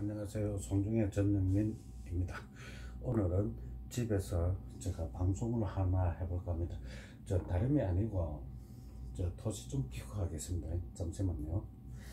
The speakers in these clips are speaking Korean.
안녕하세요. 송중의 전영민입니다. 오늘은 집에서 제가 방송을 하나 해볼까 합니다. 저 다름이 아니고 저 토시 좀 키고 하겠습니다. 잠시만요.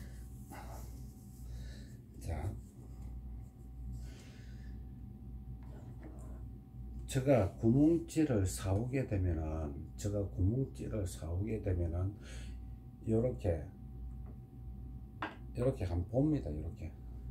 자, 제가 구멍질을 사오게 되면은 이렇게 한번 봅니다. 이렇게.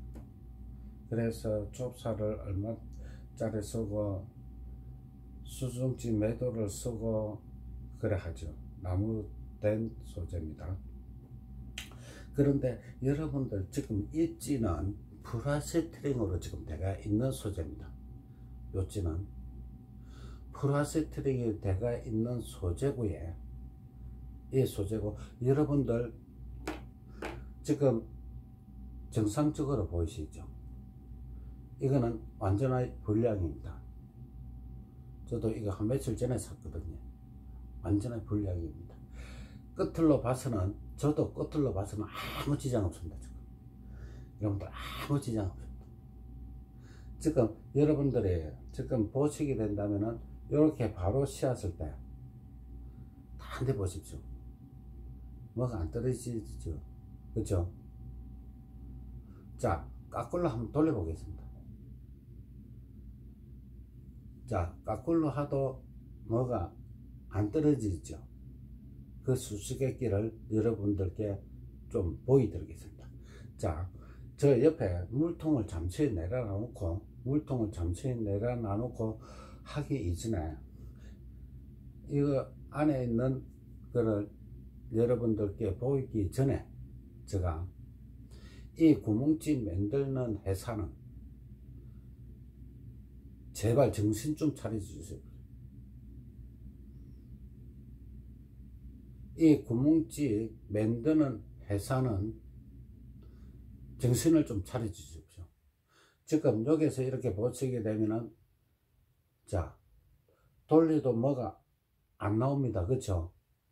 그래서 좁쌀을 얼마짜리 쓰고 수중지 매도를 쓰고 그래 하죠. 나무 된 소재입니다. 그런데 여러분들 지금 이 찌는 프라세트링으로 지금 되어 있는 소재입니다. 요 찌는 프라세트링이 되어 있는 소재고요. 이 소재고, 여러분들 지금 정상적으로 보이시죠? 이거는 완전한 불량입니다. 저도 이거 한 며칠 전에 샀거든요. 완전한 불량입니다. 끝으로 봐서는, 저도 끝으로 봐서는 아무 지장 없습니다. 지금 여러분들 아무 지장 없습니다. 지금 여러분들이 지금 보시게 된다면은 이렇게 바로 씌었을 때 한 대 보십시오. 뭐가 안 떨어지죠? 그렇죠? 자, 까꿀로 한번 돌려보겠습니다. 자, 까꿀로 하도 뭐가 안 떨어지죠? 그 수수께끼를 여러분들께 좀 보여드리겠습니다. 자, 저 옆에 물통을 잠시 내려놔놓고 하기 이전에 이거 안에 있는 거를 여러분들께 보이기 전에 제가 이 구멍집 만드는 회사는 제발 정신 좀 차려주세요. 이 구멍집 만드는 회사는 정신을 좀 차려주십시오. 지금 여기서 이렇게 보시게 되면은, 자, 돌리도 뭐가 안 나옵니다. 그렇죠?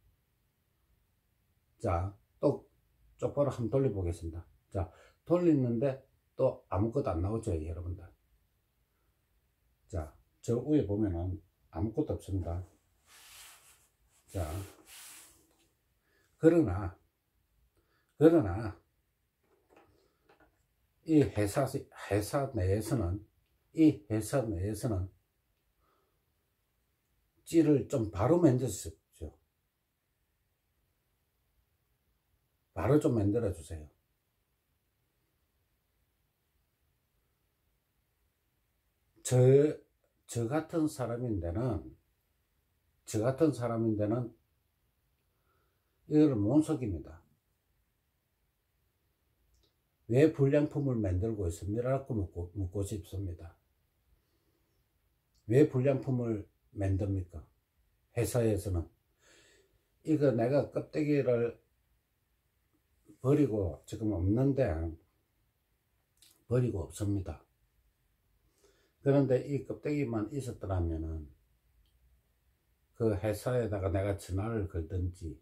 자, 또 똑바로 한번 돌려보겠습니다. 자, 돌리는데 또 아무것도 안 나오죠, 여러분들. 자, 저 위에 보면은 아무것도 없습니다. 자, 그러나 이 회사 내에서는 찌를 좀 바로 만드십시오. 바로 좀 만들어 주세요. 저 같은 사람인데는 이거를 못 속입니다. 왜 불량품을 만들고 있습니다라고 묻고 싶습니다. 왜 불량품을 만듭니까? 회사에서는 이거 내가 껍데기를 버리고 지금 없는데, 버리고 없습니다. 그런데 이 껍데기만 있었더라면은 그 회사에다가 내가 전화를 걸든지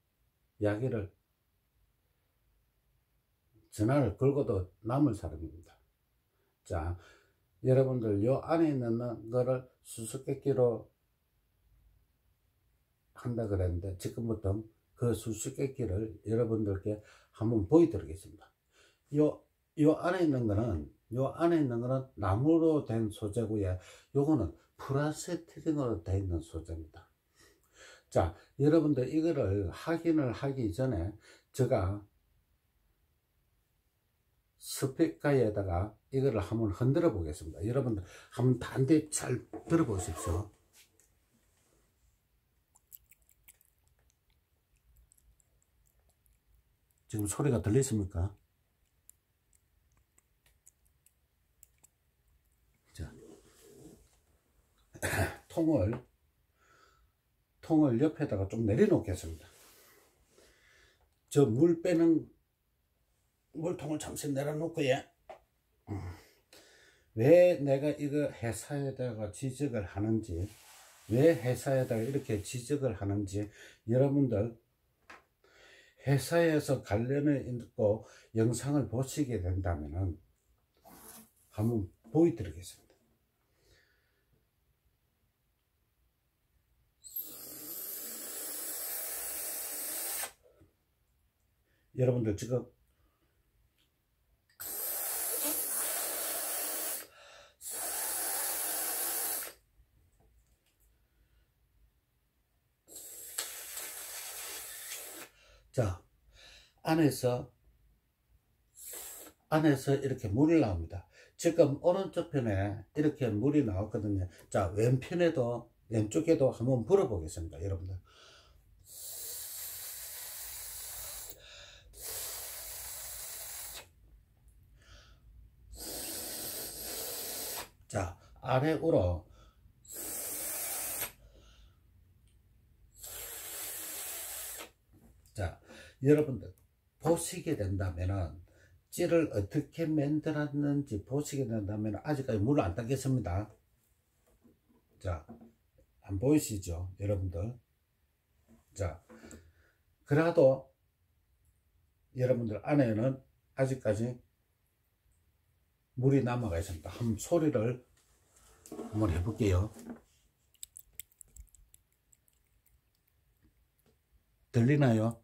전화를 걸고도 남을 사람입니다. 자, 여러분들 요 안에 있는 거를 수수께끼로 한다 그랬는데, 지금부터 그 수수께끼를 여러분들께 한번 보여드리겠습니다. 요 안에 있는 거는 나무로 된 소재고요. 요거는 프라세트링으로 되어 있는 소재입니다. 자, 여러분들 이거를 확인을 하기 전에 제가 스피커에다가 이거를 한번 흔들어 보겠습니다. 여러분들 한번 단대 잘 들어보십시오. 지금 소리가 들리십니까? 자, 통을 옆에다가 좀 내려놓겠습니다. 저 물 빼는 물통을 잠시 내려놓고요. 왜 내가 이거 회사에다가 지적을 하는지, 왜 회사에다가 이렇게 지적을 하는지, 여러분들 회사에서 관련을 있고 영상을 보시게 된다면은 한번 보여드리겠습니다. 여러분들 지금 자, 안에서 이렇게 물이 나옵니다. 지금 오른쪽 편에 이렇게 물이 나왔거든요. 자, 왼쪽에도 한번 불어보겠습니다. 여러분들. 자, 아래로 자, 여러분들 보시게 된다면은 찌를 어떻게 만들었는지 보시게 된다면 아직까지 물을 안 닦겠습니다. 자, 안 보이시죠 여러분들? 자, 그래도 여러분들 안에는 아직까지 물이 남아가 있습니다. 한번 소리를 한번 해볼게요. 들리나요?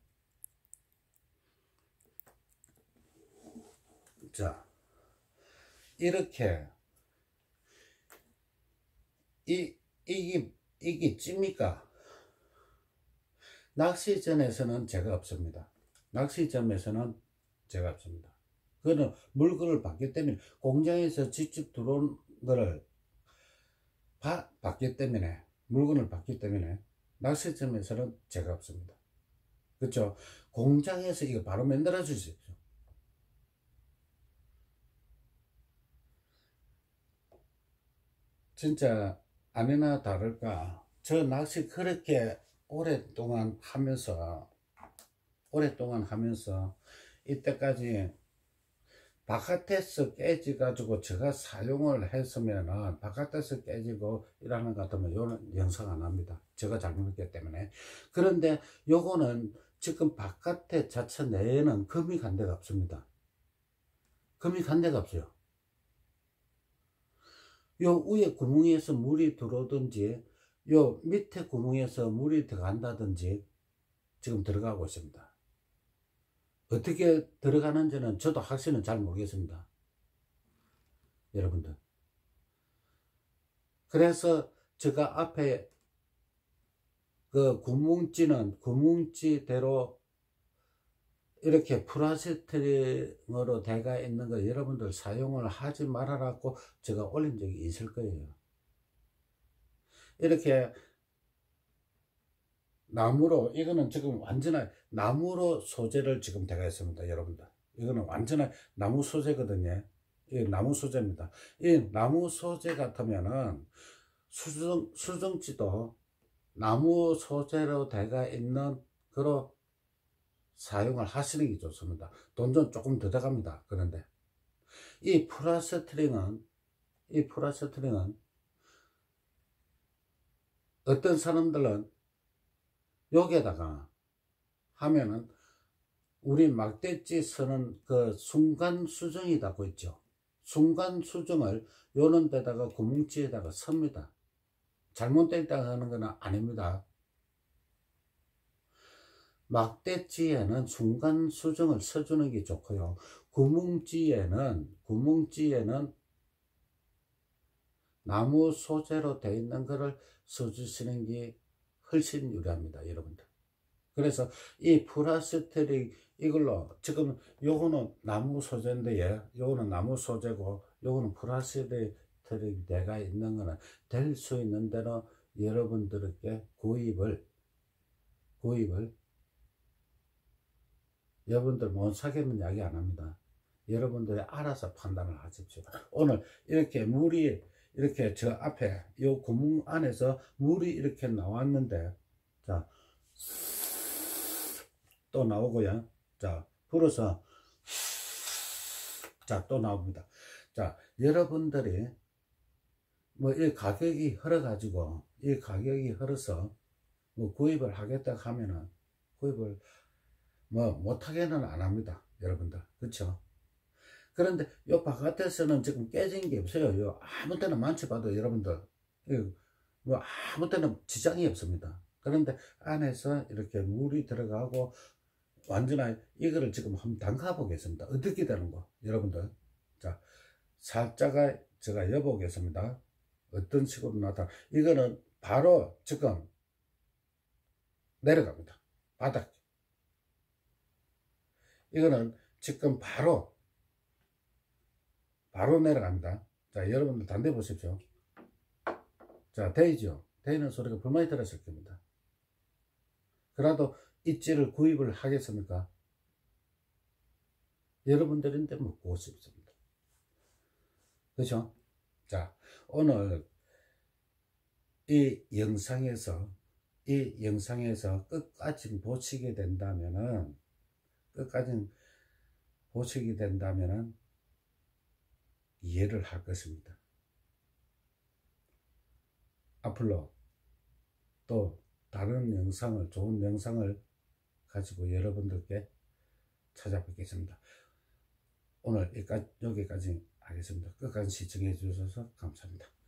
자, 이렇게 이게 찝니까? 낚시점에서는 제가 없습니다. 낚시점에서는 제가 없습니다. 그거는 물건을 받기 때문에 공장에서 직접 들어온 거를 받기 때문에 물건을 받기 때문에 낚시점에서는 제가 없습니다. 그렇죠? 공장에서 이거 바로 만들어 주십시오. 진짜 아니나 다를까 저 낚시 그렇게 오랫동안 하면서 이때까지 바깥에서 깨지 가지고 제가 사용을 했으면은 바깥에서 깨지고 이러는 것 같으면 요는 영상 안 합니다. 제가 잘못했기 때문에. 그런데 요거는 지금 바깥에 자체 내에는 금이 간 데가 없습니다. 금이 간 데가 없어요. 요 위에 구멍에서 물이 들어오든지 요 밑에 구멍에서 물이 들어간다든지 지금 들어가고 있습니다. 어떻게 들어가는지는 저도 확실히는 잘 모르겠습니다. 여러분들. 그래서 제가 앞에 그 구멍지대로 이렇게 플라스틱으로 되어 있는 거 여러분들 사용을 하지 말아라고 제가 올린 적이 있을 거예요. 이렇게 나무로, 이거는 지금 완전한 나무로 소재를 지금 되어 있습니다. 여러분들, 이거는 완전한 나무 소재거든요. 이 나무 소재입니다. 이 나무 소재 같으면은 수정지도 나무 소재로 되어 있는 그런 사용을 하시는 게 좋습니다. 돈 좀 조금 더 들어갑니다. 그런데 이 플라스틱은 어떤 사람들은 여기에다가 하면은 우리 막대지 쓰는 그 순간 수정이라고 있죠. 순간 수정을 요런 데다가 구멍지에다가 씁니다. 잘못됐다 하는 건 아닙니다. 막대지에는 순간 수정을 써주는 게 좋고요. 구멍지에는 나무 소재로 되어 있는 거를 써주시는 게 훨씬 유리합니다. 여러분들. 그래서 이 플라스틱 이걸로 지금 요거는 나무 소재인데 요거는 나무 소재고 요거는 플라스틱 내가 있는 거는 될 수 있는 대로 여러분들께 구입을 여러분들 못 사겠는 이야기 안 합니다. 여러분들이 알아서 판단을 하십시오. 오늘 이렇게 물이 이렇게 저 앞에 요 구멍 안에서 물이 이렇게 나왔는데, 자, 또 나오고요. 자, 불어서, 자, 또 나옵니다. 자, 여러분들이 뭐 이 가격이 흘러가지고, 이 가격이 흘러서 뭐 구입을 하겠다 하면은 구입을 뭐 못하게는 안 합니다. 여러분들. 그렇죠? 그런데 요 바깥에서는 지금 깨진 게 없어요. 요 아무 때나 만져봐도 여러분들 뭐 아무 때나 지장이 없습니다. 그런데 안에서 이렇게 물이 들어가고 완전히 이거를 지금 한번 담가 보겠습니다. 어떻게 되는 거 여러분들. 자, 살짝 제가 여보겠습니다. 어떤 식으로 나타나. 이거는 바로 지금 내려갑니다. 바닥. 이거는 지금 바로 내려갑니다. 자, 여러분들 단대 보십시오. 자, 데이죠. 데이는 소리가 불만이 들었을 겁니다. 그래도 입지를 구입을 하겠습니까? 여러분들인데 묻고 싶습니다. 그렇죠? 자, 오늘 이 영상에서 끝까지 보시게 된다면은 이해를 할 것입니다. 앞으로 또 다른 영상을, 좋은 영상을 가지고 여러분들께 찾아뵙겠습니다. 오늘 여기까지 하겠습니다. 끝까지 시청해 주셔서 감사합니다.